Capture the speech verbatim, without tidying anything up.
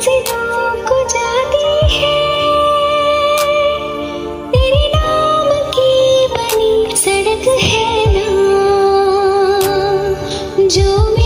मंजिलों को जाती है, तेरे नाम की बनी सड़क है ना जो